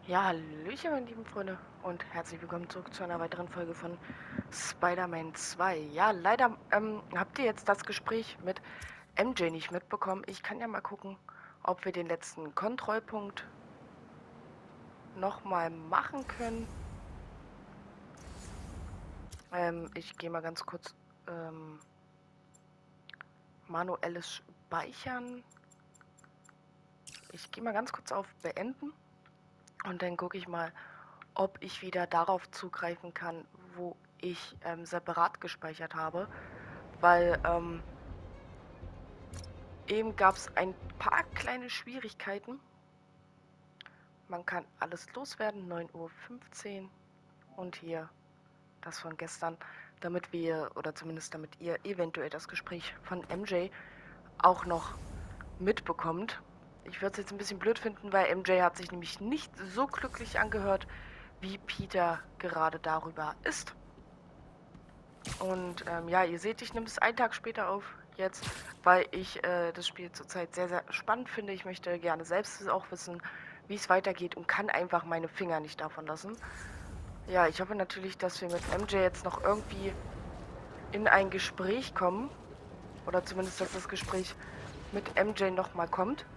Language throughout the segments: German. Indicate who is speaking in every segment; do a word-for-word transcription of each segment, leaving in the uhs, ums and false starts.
Speaker 1: Ja, hallöchen, meine lieben Freunde, und herzlich willkommen zurück zu einer weiteren Folge von Spider-Man zwei. Ja, leider ähm, habt ihr jetzt das Gespräch mit M J nicht mitbekommen. Ich kann ja mal gucken, ob wir den letzten Kontrollpunkt nochmal machen können. Ähm, ich gehe mal ganz kurz ähm, manuelles Speichern. Ich gehe mal ganz kurz auf Beenden und dann gucke ich mal, ob ich wieder darauf zugreifen kann, wo ich ähm, separat gespeichert habe. Weil ähm, eben gab es ein paar kleine Schwierigkeiten. Man kann alles loswerden, neun Uhr fünfzehn. Und hier das von gestern, damit wir, oder zumindest damit ihr eventuell das Gespräch von M J auch noch mitbekommt. Ich würde es jetzt ein bisschen blöd finden, weil M J hat sich nämlich nicht so glücklich angehört, wie Peter gerade darüber ist. Und ähm, ja, ihr seht, ich nehme es einen Tag später auf jetzt, weil ich äh, das Spiel zurzeit sehr, sehr spannend finde. Ich möchte gerne selbst auch wissen, wie es weitergeht und kann einfach meine Finger nicht davon lassen. Ja, ich hoffe natürlich, dass wir mit M J jetzt noch irgendwie in ein Gespräch kommen. Oder zumindest, dass das Gespräch mit M J nochmal kommt.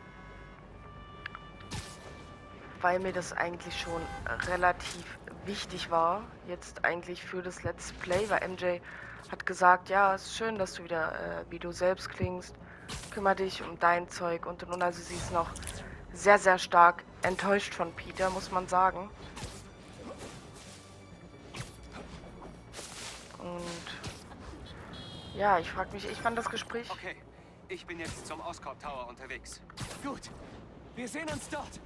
Speaker 1: Weil mir das eigentlich schon relativ wichtig war, jetzt eigentlich für das Let's Play, weil M J hat gesagt, ja, es ist schön, dass du wieder äh, wie du selbst klingst, kümmere dich um dein Zeug und und und. Also sie ist noch sehr, sehr stark enttäuscht von Peter, muss man sagen. Und ja, ich frage mich, ich fand das Gespräch...
Speaker 2: Okay, ich bin jetzt zum Oscorp Tower unterwegs.
Speaker 3: Gut, wir sehen uns dort.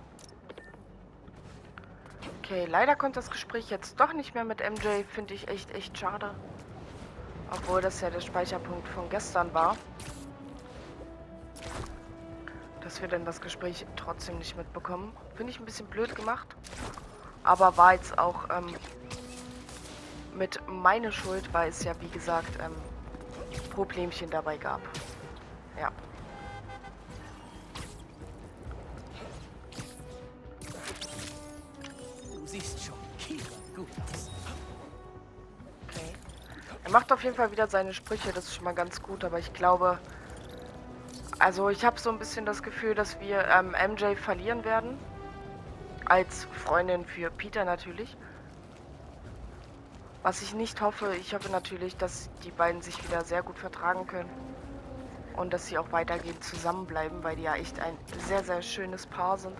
Speaker 1: Okay, leider kommt das Gespräch jetzt doch nicht mehr mit M J, finde ich echt, echt schade. Obwohl das ja der Speicherpunkt von gestern war. Dass wir dann das Gespräch trotzdem nicht mitbekommen. Finde ich ein bisschen blöd gemacht. Aber war jetzt auch ähm, mit meine Schuld, weil es ja, wie gesagt, ähm, Problemchen dabei gab. Ja.
Speaker 3: Du siehst schon gut aus.
Speaker 1: Okay. Er macht auf jeden Fall wieder seine Sprüche, das ist schon mal ganz gut, aber ich glaube... Also ich habe so ein bisschen das Gefühl, dass wir ähm, M J verlieren werden. Als Freundin für Peter natürlich. Was ich nicht hoffe, ich hoffe natürlich, dass die beiden sich wieder sehr gut vertragen können. Und dass sie auch weitergehend zusammenbleiben, weil die ja echt ein sehr, sehr schönes Paar sind.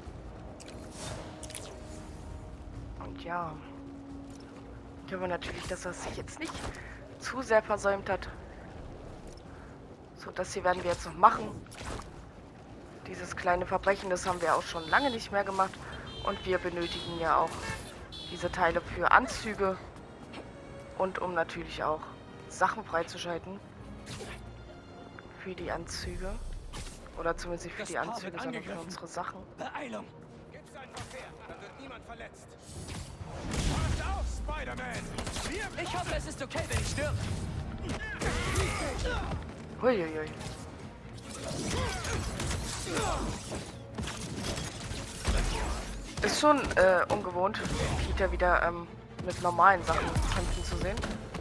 Speaker 1: Und ja, ich hoffe natürlich, dass das sich jetzt nicht zu sehr versäumt hat. So, das hier werden wir jetzt noch machen. Dieses kleine Verbrechen, das haben wir auch schon lange nicht mehr gemacht. Und wir benötigen ja auch diese Teile für Anzüge. Und um natürlich auch Sachen freizuschalten. Für die Anzüge. Oder zumindest nicht für
Speaker 3: Das
Speaker 1: die
Speaker 3: Paar
Speaker 1: Anzüge,
Speaker 3: wird
Speaker 1: sondern für
Speaker 3: angegriffen.
Speaker 1: unsere Sachen.
Speaker 3: Beeilung.
Speaker 4: Gibt's einfach her, dann wird niemand verletzt. Passt auf, Spider-Man! Wir
Speaker 3: Ich hoffe, es ist okay, wenn ich stirb.
Speaker 1: Huiuiui. Ist schon äh, ungewohnt, Peter wieder ähm, mit normalen Sachen kämpfen zu sehen.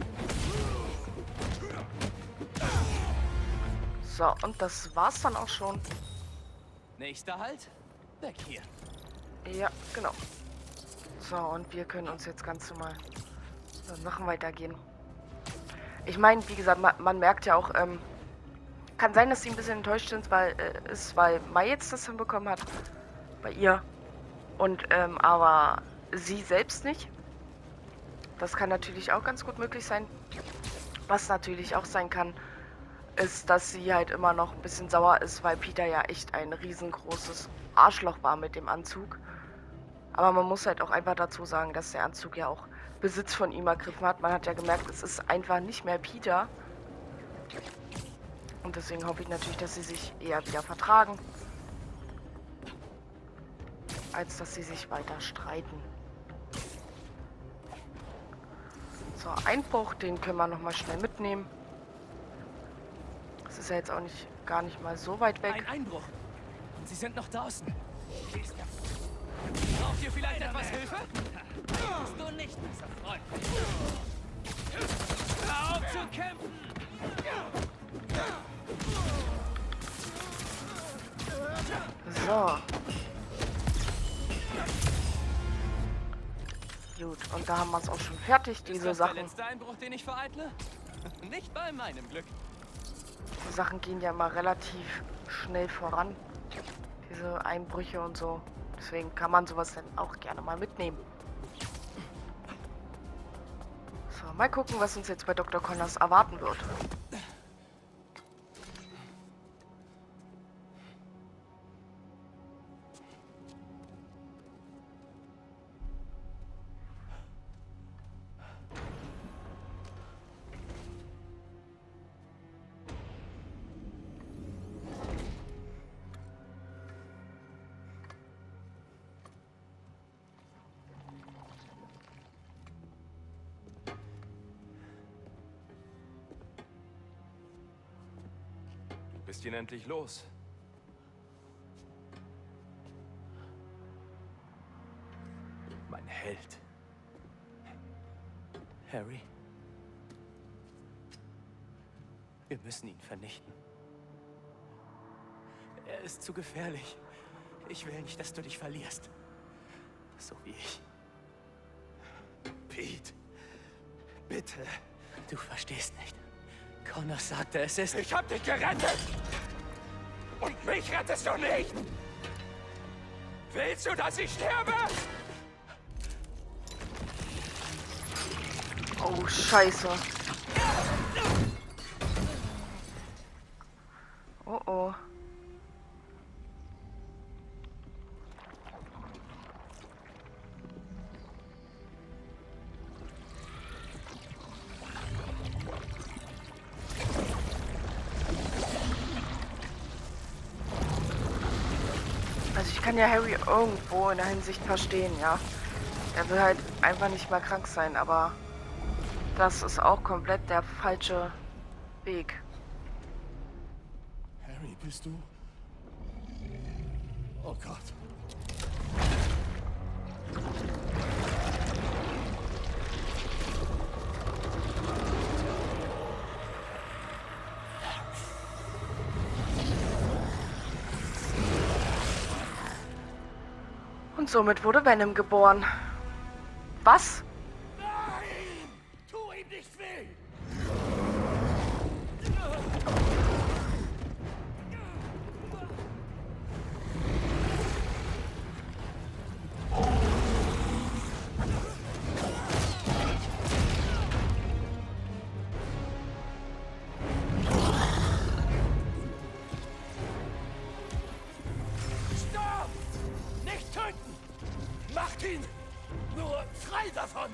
Speaker 1: So, und das war's dann auch schon.
Speaker 3: Nächster Halt. Weg hier.
Speaker 1: Ja, genau. So, und wir können uns jetzt ganz normal äh, Sachen weitergehen. Ich meine, wie gesagt, man, man merkt ja auch, ähm, kann sein, dass sie ein bisschen enttäuscht sind, weil äh, ist, weil Mai jetzt das hinbekommen hat. Bei ihr. Und, ähm, aber sie selbst nicht. Das kann natürlich auch ganz gut möglich sein. Was natürlich auch sein kann, ist, dass sie halt immer noch ein bisschen sauer ist, weil Peter ja echt ein riesengroßes Arschloch war mit dem Anzug. Aber man muss halt auch einfach dazu sagen, dass der Anzug ja auch Besitz von ihm ergriffen hat. Man hat ja gemerkt, es ist einfach nicht mehr Peter. Und deswegen hoffe ich natürlich, dass sie sich eher wieder vertragen, als dass sie sich weiter streiten. So, Einbruch, den können wir nochmal schnell mitnehmen. Das ist ja jetzt auch nicht gar nicht mal so weit weg.
Speaker 3: Ein Einbruch. Und sie sind noch draußen. Braucht ihr kämpfen!
Speaker 1: So. Gut, und da haben wir es auch schon fertig,
Speaker 3: Ist
Speaker 1: diese
Speaker 3: das der
Speaker 1: Sachen.
Speaker 3: letzte Einbruch, den ich vereitle? Nicht bei meinem Glück.
Speaker 1: Die Sachen gehen ja immer relativ schnell voran. Diese Einbrüche und so. Deswegen kann man sowas dann auch gerne mal mitnehmen. So, mal gucken, was uns jetzt bei Doktor Connors erwarten wird.
Speaker 4: Bist ihn endlich los.
Speaker 3: Mein Held. Harry. Wir müssen ihn vernichten. Er ist zu gefährlich. Ich will nicht, dass du dich verlierst. So wie ich.
Speaker 4: Pete, bitte.
Speaker 3: Du verstehst nicht. Connor sagte, es ist...
Speaker 4: Ich hab dich gerettet! Und mich rettest du nicht! Willst du, dass ich sterbe?
Speaker 1: Oh, scheiße. Oh, oh. Also ich kann ja Harry irgendwo in der Hinsicht verstehen, ja. Er will halt einfach nicht mehr krank sein, aber das ist auch komplett der falsche Weg.
Speaker 4: Harry, bist du? Oh Gott.
Speaker 1: Und somit wurde Venom geboren. Was?
Speaker 4: Nein! Tu ihm nicht weh! Stopp! Nicht töten! Macht ihn nur frei davon!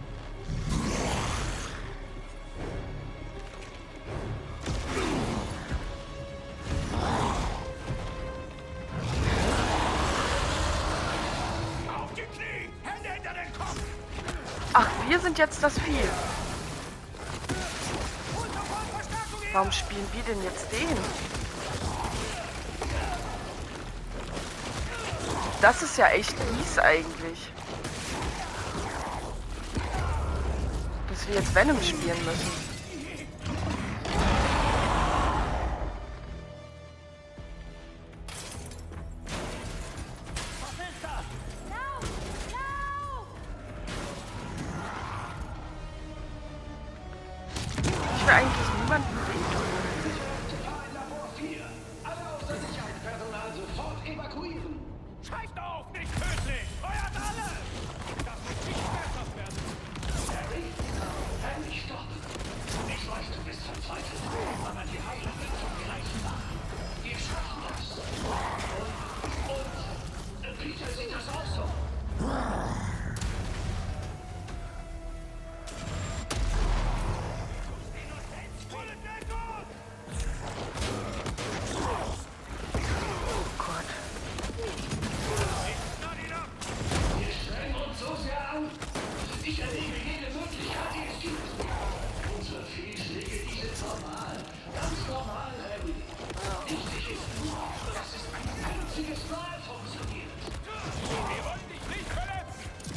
Speaker 4: Auf die Knie! Hände hinter den Kopf!
Speaker 1: Ach, wir sind jetzt das Vieh. Warum spielen wir denn jetzt den? Das ist ja echt mies eigentlich. Dass wir jetzt Venom spielen müssen. Ich will eigentlich niemanden wehtun.
Speaker 4: Scheißt auf, nicht tödlich! Feuert alle! Das muss nicht schmerzhaft werden!
Speaker 5: Harry, stopp! Ich weiß, du bist verzweifelt, aber die Heilung wird schon gleich nach. Wir schaffen das. Und, und Peter sieht das auch so.
Speaker 1: Oh Gott.
Speaker 5: Wir strengen uns so sehr an. Ich erlebe jede Möglichkeit, die es gibt. Unsere Fehlschläge, die sind normal. Ganz normal, Harry. Wichtig ist nur, dass es ein einziges Mal funktioniert.
Speaker 4: Wir wollen dich nicht verletzen!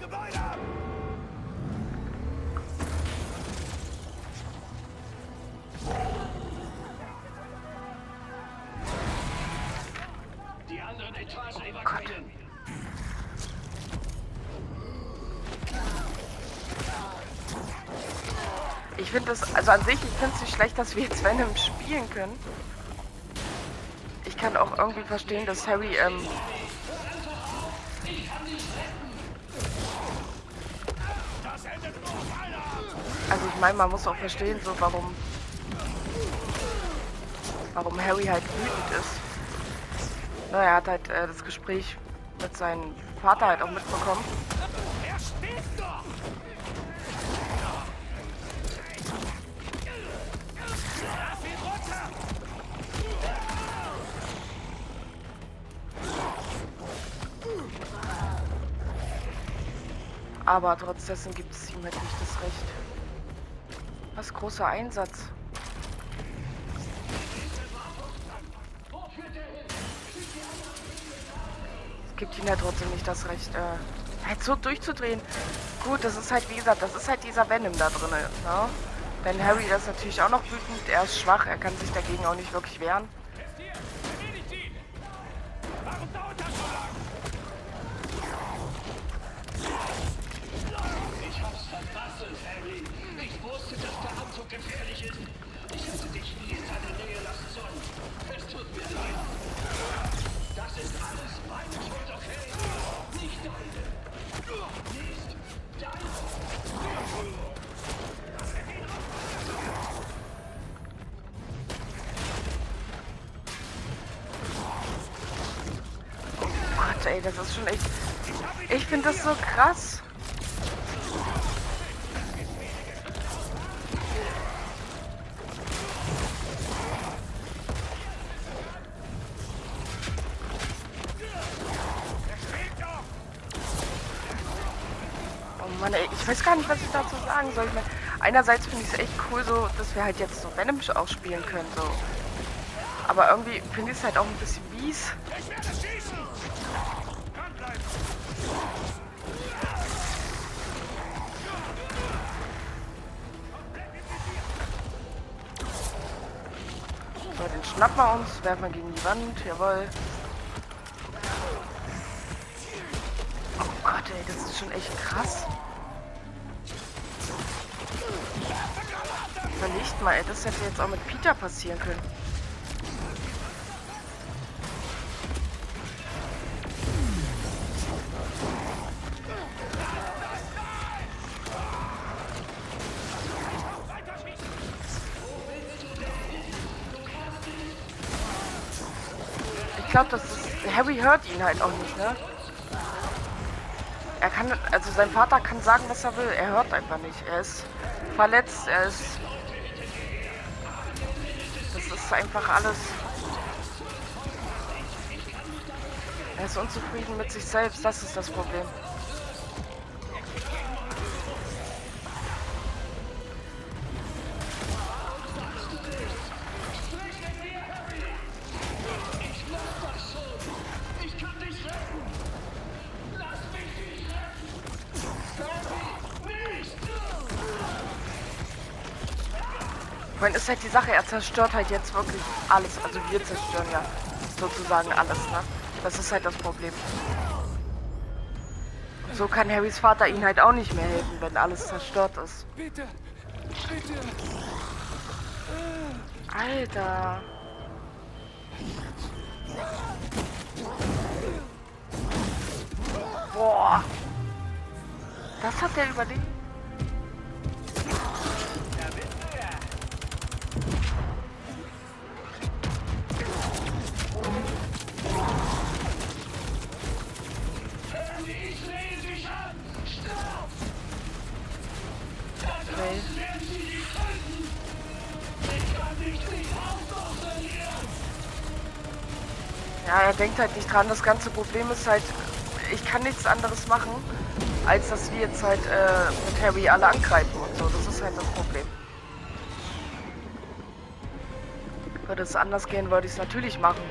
Speaker 5: Die anderen Etagen evakuieren.
Speaker 1: Ich finde das, also an sich, ich finde es nicht schlecht, dass wir jetzt Venom spielen können. Ich kann auch irgendwie verstehen, dass Harry, ähm... Also ich meine, man muss auch verstehen, so warum... Warum Harry halt wütend ist. Naja, er hat halt äh, das Gespräch mit seinem Vater halt auch mitbekommen.
Speaker 4: Er steht doch! Lass ihn runter!
Speaker 1: Aber trotz dessen gibt es ihm halt nicht das Recht. Was großer Einsatz. Es gibt ihm halt trotzdem nicht das Recht, äh, halt so durchzudrehen. Gut, das ist halt, wie gesagt, das ist halt dieser Venom da drin, ne? Denn Harry ist natürlich auch noch wütend, er ist schwach, er kann sich dagegen auch nicht wirklich wehren.
Speaker 4: Jetzt hier! Erledigt ihn! Warum dauert das so lang?
Speaker 5: Ich hab's verbasselt, Harry. Ich wusste, dass der Anzug gefährlich ist. Ich hätte dich nie in seine Nähe lassen sollen. Es tut mir leid. Das ist alles meine Schuld, okay? Nicht deine. Nicht deine.
Speaker 1: Gott, ey, das ist schon echt... Ich finde das so krass. Oh Mann, ey, ich weiß gar nicht, was ich dazu sagen soll. Ich meine, einerseits finde ich es echt cool, so, dass wir halt jetzt so Venom auch spielen können, so. Aber irgendwie finde ich es halt auch ein bisschen mies.
Speaker 4: Ich werde schießen! Dranbleiben!
Speaker 1: So, den schnappen wir uns, werfen wir gegen die Wand, jawohl. Oh Gott, ey, das ist schon echt krass. Überlegt mal, ey, das hätte jetzt auch mit Peter passieren können. Ich glaube, das ist, Harry hört ihn halt auch nicht, ne? Er kann, also sein Vater kann sagen, was er will. Er hört einfach nicht. Er ist verletzt, er ist... Das ist einfach alles... Er ist unzufrieden mit sich selbst, das ist das Problem. Ich meine, ist halt die Sache, er zerstört halt jetzt wirklich alles. Also wir zerstören ja sozusagen alles, ne? Das ist halt das Problem. Und so kann Harrys Vater ihm halt auch nicht mehr helfen, wenn alles zerstört ist.
Speaker 4: Bitte! Bitte!
Speaker 1: Alter. Boah. Das hat der überlebt. Ja, er denkt halt nicht dran. Das ganze Problem ist halt, ich kann nichts anderes machen, als dass wir jetzt halt äh, mit Harry alle angreifen und so. Das ist halt das Problem. Würde es anders gehen, würde ich es natürlich machen.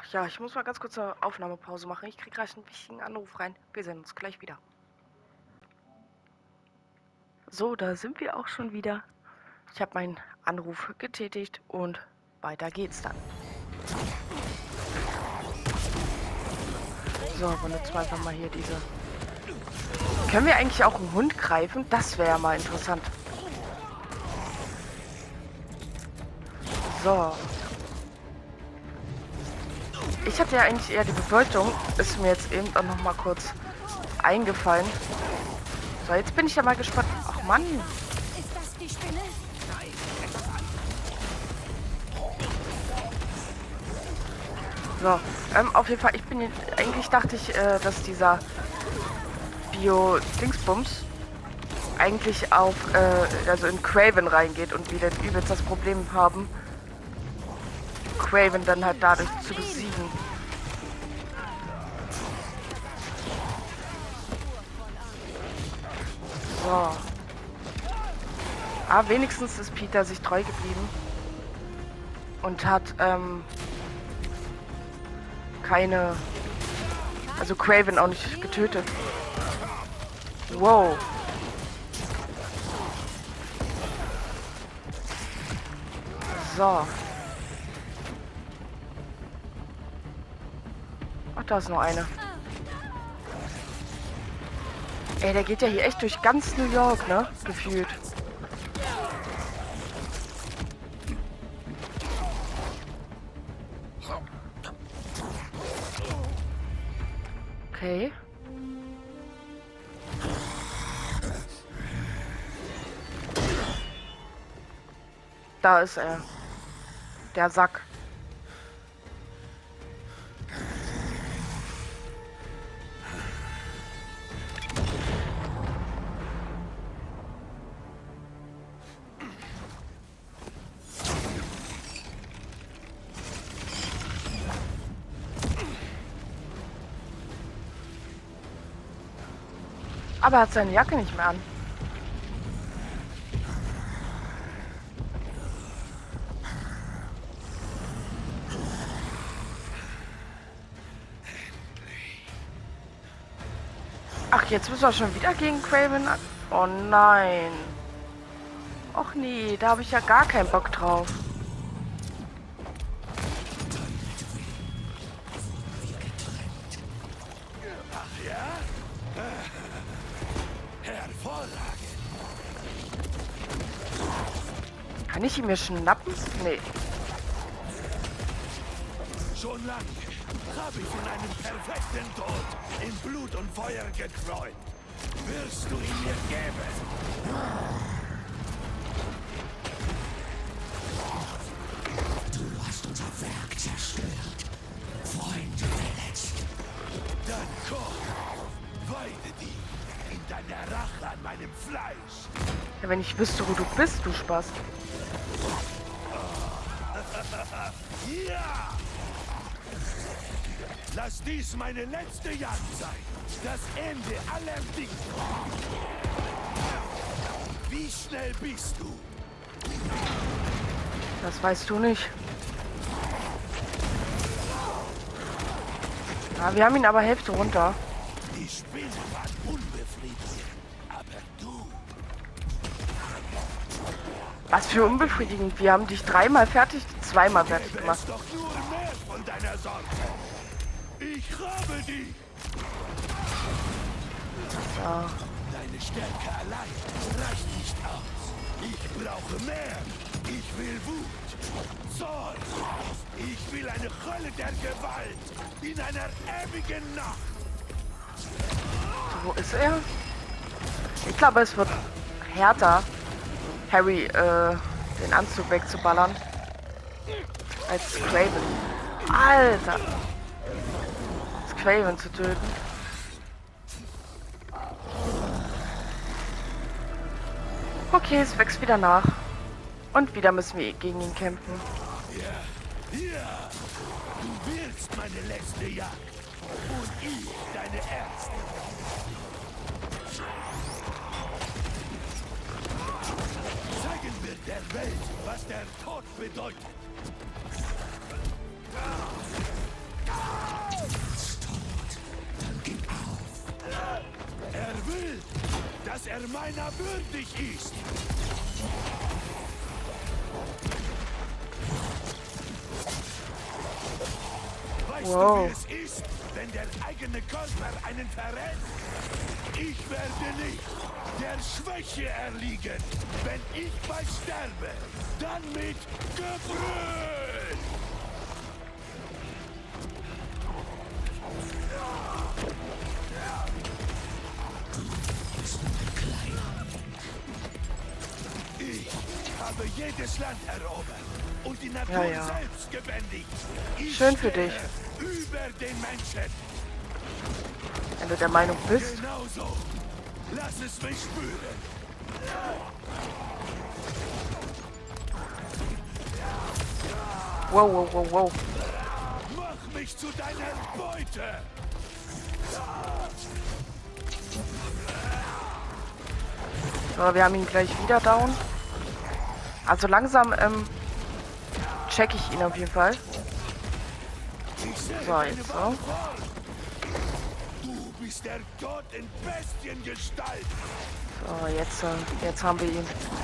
Speaker 1: ja, ich muss mal ganz kurz eine Aufnahmepause machen. Ich kriege gleich einen wichtigen Anruf rein. Wir sehen uns gleich wieder. So, da sind wir auch schon wieder. Ich habe meinen Anruf getätigt und weiter geht's dann. So, benutzen wir einfach mal hier diese... Können wir eigentlich auch einen Hund greifen? Das wäre ja mal interessant. So. Ich hatte ja eigentlich eher die Befürchtung, ist mir jetzt eben auch noch mal kurz eingefallen. So, jetzt bin ich ja mal gespannt. Ach Mann.
Speaker 6: Ist das die Spinne?
Speaker 1: So, ähm, auf jeden Fall, ich bin jetzt, eigentlich dachte ich, äh, dass dieser Bio-Dingsbums eigentlich auf, äh, also in Craven reingeht und wir dann übelst das Problem haben, Craven dann halt dadurch zu besiegen. So. Aber wenigstens ist Peter sich treu geblieben und hat, ähm, keine, also Craven auch nicht getötet. Wow. So. Ach, da ist noch eine. Ey, der geht ja hier echt durch ganz New York, ne? Gefühlt. Okay. Da ist er. Der Sack. Aber er hat seine Jacke nicht mehr an. Ach, jetzt müssen wir schon wieder gegen Craven an. Oh nein. Och nee, da habe ich ja gar keinen Bock drauf.
Speaker 4: Ach ja? Hervorragend.
Speaker 1: Kann ich ihn mir schnappen? Nee.
Speaker 4: Schon lange habe ich in einem perfekten Tod in Blut und Feuer geträumt. Wirst du ihn mir geben?
Speaker 5: Du hast unser Werk zerstört. Freunde verletzt.
Speaker 4: Dann komm, weide dich in deiner Rache an meinem Fleisch.
Speaker 1: Ja, wenn ich wüsste, wo du bist, du Spaß.
Speaker 4: Ja! Lass dies meine letzte Jagd sein. Das Ende aller Dinge. Wie schnell bist du?
Speaker 1: Das weißt du nicht. Ja, wir haben ihn aber Hälfte runter.
Speaker 4: Die Spinne war unbefriedigend. Aber du...
Speaker 1: Was für unbefriedigend. Wir haben dich dreimal fertig, zweimal fertig
Speaker 4: Gäbe
Speaker 1: gemacht.
Speaker 4: es doch nur mehr von deiner Sorge. Ich habe dich.
Speaker 1: Ja.
Speaker 4: Deine Stärke allein reicht nicht aus. Ich brauche mehr. Ich will Wut. Zorn. Ich will eine Hölle der Gewalt. In einer ewigen Nacht.
Speaker 1: Wo ist er? Ich glaube, es wird härter, Harry äh, den Anzug wegzuballern, als Craven. Alter! Als Craven zu töten. Okay, es wächst wieder nach. Und wieder müssen wir gegen ihn kämpfen.
Speaker 4: Ja, ja. Du willst meine letzte Jagd. Und ich deine erste. Zeigen wir der Welt, was der Tod bedeutet. dass er meiner würdig ist. Weißt
Speaker 1: Wow.
Speaker 4: du, wie es ist, wenn der eigene Körper einen verrät? Ich werde nicht der Schwäche erliegen. Wenn ich mal sterbe, dann mit Gebrüll! Ich habe jedes Land erobert und die Natur
Speaker 1: Ja, ja.
Speaker 4: selbst gebändigt. Ich
Speaker 1: Schön für
Speaker 4: stehe
Speaker 1: dich.
Speaker 4: über den Menschen.
Speaker 1: Wenn du der Meinung bist.
Speaker 4: Genau so. Lass es mich spüren.
Speaker 1: Wow, wow, wow, wow.
Speaker 4: Mach mich zu deiner Beute.
Speaker 1: So, wir haben ihn gleich wieder down. Also langsam ähm, check ich ihn auf jeden Fall.
Speaker 4: Ich sehe
Speaker 1: So,
Speaker 4: deine
Speaker 1: jetzt so.
Speaker 4: Wahl vor. Du bist der Gott in Bestiengestalt.
Speaker 1: So, jetzt, äh, jetzt haben wir ihn.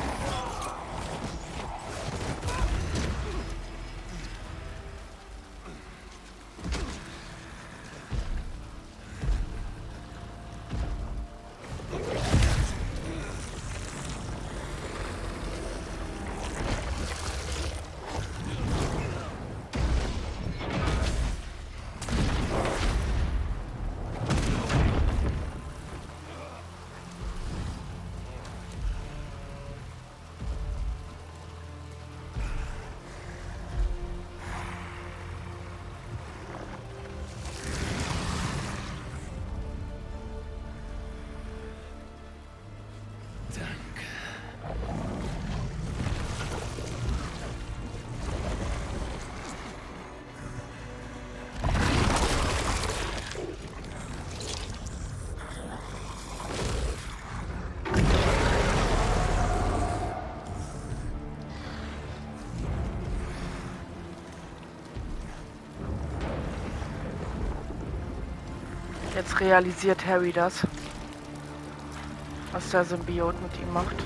Speaker 1: Jetzt realisiert Harry das, was der Symbiot mit ihm macht.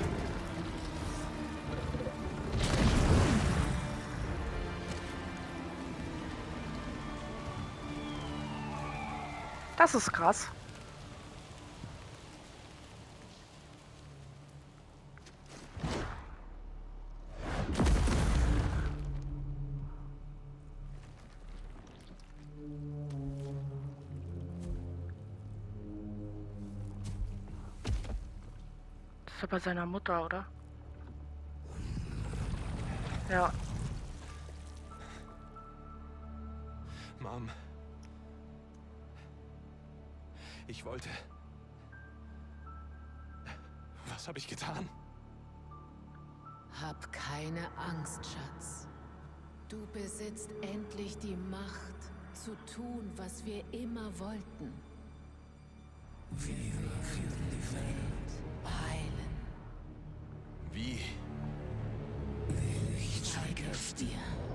Speaker 1: Das ist krass. Ist er bei seiner Mutter, oder? Ja.
Speaker 3: Mom. Ich wollte... Was habe ich getan?
Speaker 7: Hab keine Angst, Schatz. Du besitzt endlich die Macht, zu tun, was wir immer wollten. Wir führen die Welt. Heilen.
Speaker 3: Wie?
Speaker 7: Ich zeige es dir.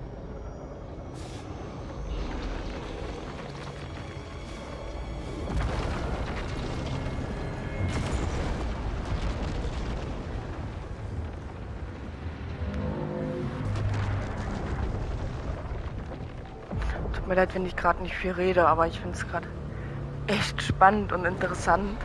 Speaker 1: Tut mir leid, wenn ich gerade nicht viel rede, aber ich finde es gerade echt spannend und interessant.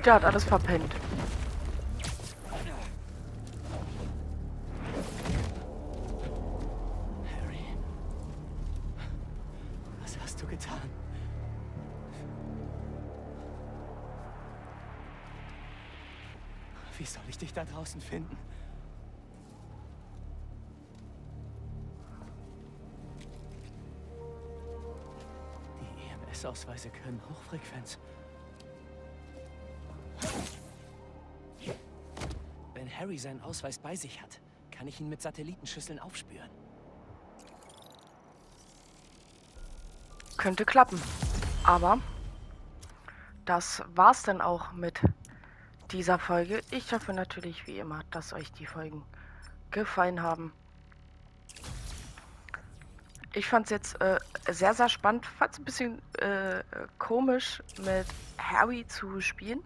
Speaker 1: Peter hat alles verpennt.
Speaker 3: Harry? Was hast du getan? Wie soll ich dich da draußen finden? Die E M S-Ausweise können Hochfrequenz. Wenn Harry seinen Ausweis bei sich hat, kann ich ihn mit Satellitenschüsseln aufspüren.
Speaker 1: Könnte klappen. Aber das war's dann auch mit dieser Folge. Ich hoffe natürlich wie immer, dass euch die Folgen gefallen haben. Ich fand es jetzt äh, sehr, sehr spannend. Fand es ein bisschen äh, komisch, mit Harry zu spielen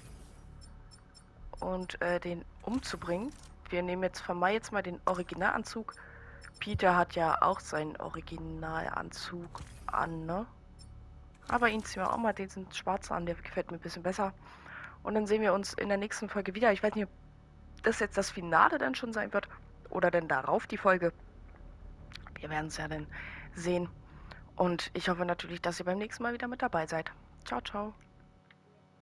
Speaker 1: und äh, den umzubringen. Wir nehmen jetzt von Mai jetzt mal den Originalanzug. Peter hat ja auch seinen Originalanzug an, ne? Aber ihn ziehen wir auch mal diesen schwarzen an, der gefällt mir ein bisschen besser. Und dann sehen wir uns in der nächsten Folge wieder. Ich weiß nicht, ob das jetzt das Finale dann schon sein wird oder dann darauf die Folge. Wir werden es ja dann sehen. Und ich hoffe natürlich, dass ihr beim nächsten Mal wieder mit dabei seid. Ciao, ciao.